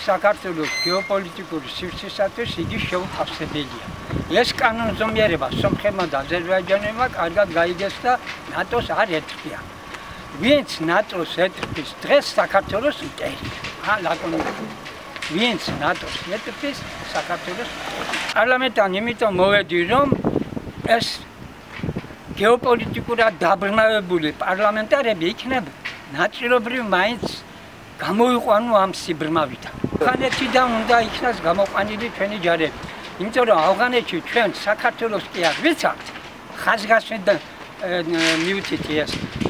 საქართველოს გეოპოლიტიკური სივრცისათვის იგი შეუთავსებელია. ეს კანონზომიერება სომხებმა და აზერბაიჯანელებმა კარგად გაიგეს და ნატოს არ ეთქვია. ვინც ნატოს ეთქვის დღეს საქართველოს მტერია. ლაკონიკურად. ვინც ნატოს ეთქვის საქართველოს პარლამენტთან იმიტომ მოვედი რომ ეს გეოპოლიტიკურად დაბრმავებული პარლამენტარები იქნება ნაწილობრივ მაინც გამოიყვანო ამ სიბრმავითან. ავღანეთიდან უნდა იქნას გამოყვანილი ჩვენი ჯარები. იმიტომ რომ ავღანეთში ჩვენ საქართველოს კი არ ვიცავთ, ხაზგასმიდან მივუწით ეს.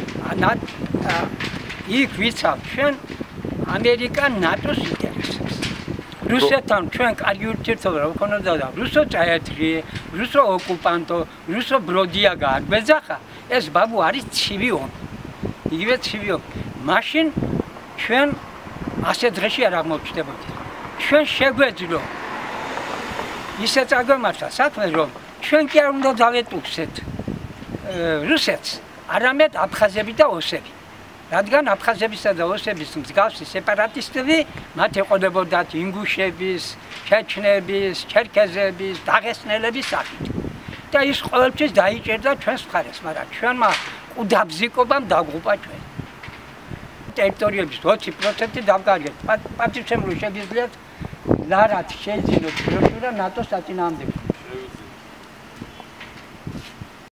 იქ ვიცავთ ჩვენ ამერიკა ნატოს ინტერესებს. რუსეთთან ჩვენ კარგი ურთიერთობა გვქონოდა და რუსო წაეთრიე, რუსო ოკუპანტო, რუსო ბროდია გააგვეძახა, ეს ბაბუ არის ცივი ომი. იგივე ცივი ომი. მაშინ ჩვენ ასე დღეში არ აღმოჩნდებოდით. ჩვენ შეგვეძლო ისე წაგვემართა საქმე რომ ჩვენ კი არ უნდა დავეტუქსეთ რუსეთს, არამედ აფხაზები და ოსები. რადგან აფხაზებისა და ოსების მსგავსი სეპარატისტები მათ ეყოლებოდათ ინგუშების, ჩეჩნების, ჩერქეზების, დაღესტნელების სახით. და ის ყოველთვის დაიჭერდა ჩვენს მხარეს, მაგრამ ჩვენმა ყუდაბზიკობამ დაგუპა ჩვენ. ტერიტორიების 20% დავგარგეთ. პატივცემული შეგიძლიათ ლარად შეიძინოთ ბროშურა ნატოს საწინააღმდეგო.